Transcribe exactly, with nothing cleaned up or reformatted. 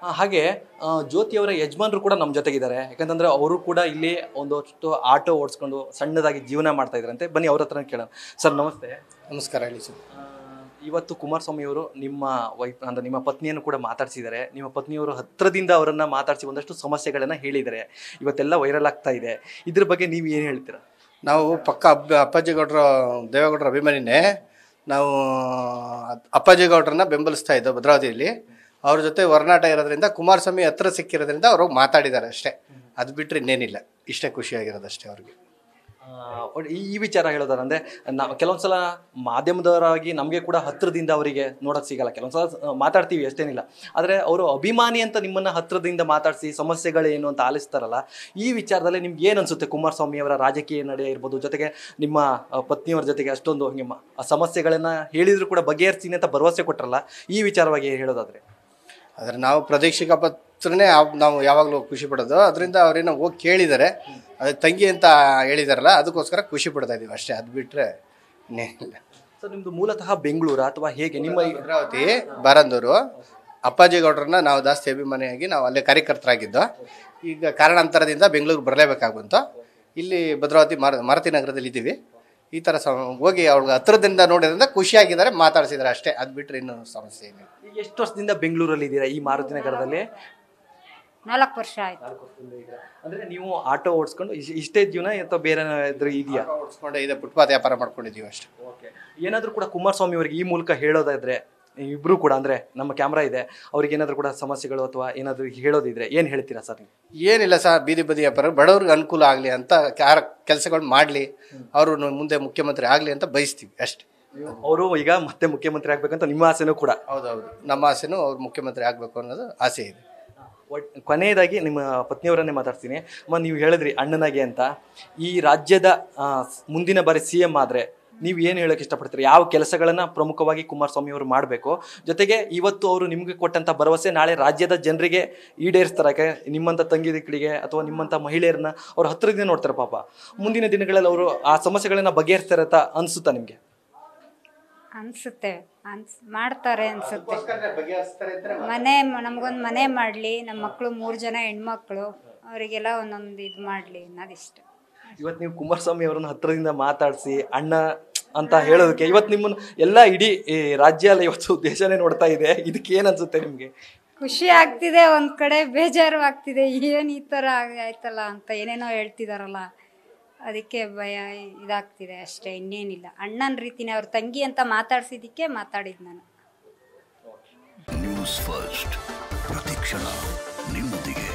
ಹಾಗೆ ಜ್ಯೋತಿಯವರ ಯಜಮಾನರು ಕೂಡ ನಮ್ಮ ಜೊತೆಗಿದ್ದಾರೆ. ಯಾಕಂತಂದ್ರೆ ಅವರು ಕೂಡ ಇಲ್ಲಿ ಒಂದಷ್ಟು ಆಟೋ ಓಡಿಸ್ಕೊಂಡು ಸಣ್ಣದಾಗಿ ಜೀವನ ಮಾಡ್ತಾ ಇದ್ರಂತೆ. ಬನ್ನಿ ಅವ್ರ ಹತ್ರ ಕೇಳೋಣ. ಸರ್ ನಮಸ್ತೆ. ನಮಸ್ಕಾರ, ಹೇಳಿ ಸರ್. ಇವತ್ತು ಕುಮಾರಸ್ವಾಮಿ ಅವರು ನಿಮ್ಮ ವೈಫ್ ಅಂದ್ರೆ ನಿಮ್ಮ ಪತ್ನಿಯನ್ನು ಕೂಡ ಮಾತಾಡ್ಸಿದ್ದಾರೆ. ನಿಮ್ಮ ಪತ್ನಿಯವರು ಹತ್ರದಿಂದ ಅವರನ್ನ ಮಾತಾಡಿಸಿ ಒಂದಷ್ಟು ಸಮಸ್ಯೆಗಳನ್ನ ಹೇಳಿದ್ದಾರೆ. ಇವತ್ತೆಲ್ಲ ವೈರಲ್ ಆಗ್ತಾ ಇದೆ. ಇದ್ರ ಬಗ್ಗೆ ನೀವು ಏನು ಹೇಳ್ತೀರಾ? ನಾವು ಪಕ್ಕ ಅಬ್ಬ ಅಪ್ಪಾಜಿಗೌಡರ ದೇವೇಗೌಡರ ಅಭಿಮಾನಿನೇ. ನಾವು ಅಪ್ಪಾಜಿಗೌಡ್ರನ್ನ ಬೆಂಬಲಿಸ್ತಾ ಇದ್ದೋ ಭದ್ರಾವತಿಯಲ್ಲಿ. ಅವ್ರ ಜೊತೆ ಒಡನಾಟ ಇರೋದ್ರಿಂದ, ಕುಮಾರಸ್ವಾಮಿ ಹತ್ರ ಸಿಕ್ಕಿರೋದ್ರಿಂದ ಅವ್ರು ಮಾತಾಡಿದ್ದಾರೆ ಅಷ್ಟೇ. ಅದು ಬಿಟ್ಟರೆ ಇನ್ನೇನಿಲ್ಲ. ಇಷ್ಟೇ ಖುಷಿಯಾಗಿರೋದು ಅಷ್ಟೇ ಅವ್ರಿಗೆ. ಈ ವಿಚಾರ ಹೇಳೋದಾರಂದ್ರೆ ನಾವು ಕೆಲವೊಂದ್ಸಲ ಮಾಧ್ಯಮದವರಾಗಿ ನಮಗೆ ಕೂಡ ಹತ್ರದಿಂದ ಅವರಿಗೆ ನೋಡೋಕೆ ಸಿಗಲ್ಲ. ಕೆಲವೊಂದ್ಸಲ ಮಾತಾಡ್ತೀವಿ ಅಷ್ಟೇನಿಲ್ಲ. ಆದರೆ ಅವರು ಅಭಿಮಾನಿ ಅಂತ ನಿಮ್ಮನ್ನ ಹತ್ರದಿಂದ ಮಾತಾಡಿಸಿ ಸಮಸ್ಯೆಗಳೇನು ಅಂತ ಆಲಿಸ್ತಾರಲ್ಲ, ಈ ವಿಚಾರದಲ್ಲಿ ನಿಮ್ಗೆ ಏನು ಅನ್ಸುತ್ತೆ? ಕುಮಾರಸ್ವಾಮಿ ಅವರ ರಾಜಕೀಯ ನಡೆ ಇರ್ಬೋದು, ಜೊತೆಗೆ ನಿಮ್ಮ ಪತ್ನಿಯವರ ಜೊತೆಗೆ ಅಷ್ಟೊಂದು ನಿಮ್ಮ ಸಮಸ್ಯೆಗಳನ್ನ ಹೇಳಿದ್ರು ಕೂಡ ಬಗೆಹರಿಸ್ತೀನಿ ಅಂತ ಭರವಸೆ ಕೊಟ್ಟರಲ್ಲ, ಈ ವಿಚಾರವಾಗಿ ಹೇಳೋದಾದ್ರೆ? ಆದರೆ ನಾವು ಪ್ರಾದೇಶಿಕ ಪತ್ರನೇ ನಾವು ಯಾವಾಗಲೂ ಖುಷಿ ಪಡೋದು. ಅದರಿಂದ ಅವ್ರೇನೋ ಹೋಗಿ ಕೇಳಿದ್ದಾರೆ, ಅದಕ್ಕೆ ತಂಗಿ ಅಂತ ಹೇಳಿದಾರಲ್ಲ, ಅದಕ್ಕೋಸ್ಕರ ಖುಷಿ ಪಡ್ತಾ ಇದೀವಿ ಅಷ್ಟೇ. ಅದು ಬಿಟ್ಟರೆ ಇನ್ನೇನಿಲ್ಲ. ಸರ್ ನಿಮ್ಮದು ಮೂಲತಃ ಬೆಂಗಳೂರು ಅಥವಾ ಹೇಗೆ? ನಿಮ್ಮ ಭದ್ರಾವತಿ ಬಾರಂದೂರು. ಅಪ್ಪಾಜಿಗೌಡ್ರನ್ನ ನಾವು ಜಾಸ್ತಿ ಅಭಿಮಾನಿಯಾಗಿ ನಾವು ಅಲ್ಲೇ ಕಾರ್ಯಕರ್ತರಾಗಿದ್ದು. ಈಗ ಕಾರಣಾಂತರದಿಂದ ಬೆಂಗಳೂರು ಬರಲೇಬೇಕಾಗುವಂತ ಇಲ್ಲಿ ಭದ್ರಾವತಿ ಮಾರ ಮಾರುತಿ ನಗರದಲ್ಲಿ ಇದ್ದೀವಿ. ಈ ಥರ ಸ ಹೋಗಿ ಅವ್ರಿಗೆ ಹತ್ರದಿಂದ ನೋಡೋದ್ರಿಂದ ಖುಷಿಯಾಗಿದ್ದಾರೆ, ಮಾತಾಡ್ಸಿದ್ದಾರೆ ಅಷ್ಟೇ. ಅದು ಬಿಟ್ಟರೆ ಇನ್ನೂ ಸಮಸ್ಯೆ ಏನಿಲ್ಲ. ಈಗ ಎಷ್ಟು ವರ್ಷದಿಂದ ಬೆಂಗಳೂರಲ್ಲಿ ಇದ್ದೀರಾ ಈ ಮಾರುತಿ ನಗರದಲ್ಲಿ? ನಾಲ್ಕು ವರ್ಷ ಆಯ್ತು. ಅಂದ್ರೆ ನೀವು ಆಟೋ ಓಡಿಸ್ಕೊಂಡು ಇಷ್ಟೇ ಜೀವನ ಅಥವಾ ಬೇರೆ ಇದೆಯಾ? ಓಡಿಸ್ಕೊಂಡೆ ಇದೆ, ಫುಟ್ಪಾತ್ ವ್ಯಾಪಾರ ಮಾಡ್ಕೊಂಡಿದ್ದೀವಿ ಅಷ್ಟೇ. ಓಕೆ. ಏನಾದರೂ ಕೂಡ ಕುಮಾರಸ್ವಾಮಿ ಅವರಿಗೆ ಈ ಮೂಲಕ ಹೇಳೋದಾದ್ರೆ, ಇಬ್ರು ಕೂಡ ಅಂದ್ರೆ ನಮ್ಮ ಕ್ಯಾಮ್ರಾ ಇದೆ, ಅವ್ರಿಗೆ ಏನಾದರೂ ಕೂಡ ಸಮಸ್ಯೆಗಳು ಅಥವಾ ಏನಾದರೂ ಹೇಳೋದಿದ್ರೆ ಏನು ಹೇಳ್ತೀರಾ ಸರ್ ನೀವು? ಏನಿಲ್ಲ ಸರ್, ಬೀದಿ ಬದಿ ವ್ಯಾಪಾರ ಬಡವ್ರಿಗೆ ಅನುಕೂಲ ಆಗಲಿ ಅಂತ ಯಾರ ಕೆಲಸಗಳು ಮಾಡಲಿ, ಅವರು ಮುಂದೆ ಮುಖ್ಯಮಂತ್ರಿ ಆಗಲಿ ಅಂತ ಬಯಸ್ತೀವಿ ಅಷ್ಟೇ. ಅವರು ಈಗ ಮತ್ತೆ ಮುಖ್ಯಮಂತ್ರಿ ಆಗ್ಬೇಕಂತ ನಿಮ್ಮ ಆಸೆನೂ ಕೂಡ? ಹೌದೌದು, ನಮ್ಮ ಆಸೆನೂ ಅವ್ರು ಮುಖ್ಯಮಂತ್ರಿ ಆಗಬೇಕು ಅನ್ನೋದು ಆಸೆ ಇದೆ. ಕೊನೆಯದಾಗಿ ನಿಮ್ಮ ಪತ್ನಿಯವರನ್ನೇ ಮಾತಾಡ್ತೀನಿ. ಅಮ್ಮ, ನೀವು ಹೇಳಿದ್ರಿ ಅಣ್ಣನಾಗೆ ಅಂತ. ಈ ರಾಜ್ಯದ ಮುಂದಿನ ಬಾರಿ ಸಿ ಎಂ ಆದರೆ ನೀವು ಏನು ಹೇಳೋಕೆ ಇಷ್ಟಪಡ್ತೀರಿ? ಯಾವ ಕೆಲಸಗಳನ್ನ ಪ್ರಮುಖವಾಗಿ ಕುಮಾರಸ್ವಾಮಿ ಅವರು ಮಾಡಬೇಕು? ಜೊತೆಗೆ ಇವತ್ತು ಅವರು ನಿಮಗೆ ಕೊಟ್ಟಂತ ಭರವಸೆ ನಾಳೆ ರಾಜ್ಯದ ಜನರಿಗೆ ಈಡೇರಿಸ್ತಾರೆ. ನಿಮ್ಮಂಥ ತಂಗಿದಿಕ್ಕಳಿಗೆ ಅಥವಾ ನಿಮ್ಮಂಥ ಮಹಿಳೆಯರನ್ನ ಅವ್ರ ಹತ್ರದಿಂದ ನೋಡ್ತಾರೆ. ಪಾಪ ಮುಂದಿನ ದಿನಗಳಲ್ಲಿ ಅವರು ಆ ಸಮಸ್ಯೆಗಳನ್ನ ಬಗೆಹರಿಸ್ತಾರೆ ಅಂತ ಅನ್ಸುತ್ತಾ ನಿಮಗೆ? ಅನ್ಸುತ್ತೆ, ಅನ್ಸ್ ಮಾಡ್ತಾರೆ ಅನ್ಸುತ್ತೆ. ಮನೆ ನಮಗೊಂದು ಮನೆ ಮಾಡಲಿ, ನಮ್ಮ ಮಕ್ಕಳು ಮೂರು ಜನ ಹೆಣ್ಮಕ್ಳು, ಅವರಿಗೆಲ್ಲ ಒಂದೊಂದು ಇದು ಮಾಡಲಿ ಅನ್ನೋದಿಷ್ಟ. ಇವತ್ತು ನೀವು ಕುಮಾರಸ್ವಾಮಿ ಅವರನ್ನ ಹತ್ರದಿಂದ ಮಾತಾಡಿಸಿ ಅಣ್ಣ ಅಂತ ಹೇಳೋದಕ್ಕೆ ಇವತ್ತು ನಿಮ್ಮನ್ನು ಎಲ್ಲ ಇಡೀ ರಾಜ್ಯ ಅಲ್ಲ, ಇವತ್ತು ದೇಶನೇ ನೋಡ್ತಾ ಇದೆ. ಇದಕ್ಕೆ ಏನು ಅನ್ಸುತ್ತೆ ನಿಮಗೆ? ಖುಷಿ ಆಗ್ತಿದೆ, ಒಂದ್ ಕಡೆ ಬೇಜಾರು ಆಗ್ತಿದೆ. ಏನು ಈ ಥರ ಆಯ್ತಲ್ಲ ಅಂತ ಏನೇನೋ ಹೇಳ್ತಿದಾರಲ್ಲ, ಅದಕ್ಕೆ ಭಯ ಇದಾಗ್ತಿದೆ ಅಷ್ಟೇ, ಇನ್ನೇನಿಲ್ಲ. ಅಣ್ಣನ ರೀತಿನೇ ಅವ್ರ ತಂಗಿ ಅಂತ ಮಾತಾಡ್ಸಿದ್ದಕ್ಕೆ ಮಾತಾಡಿದ್ ನಾನು. ನ್ಯೂಸ್ ಫಸ್ಟ್ ಪ್ರತಿಕ್ಷಣ ನಿಮ್ಮೊಂದಿಗೆ.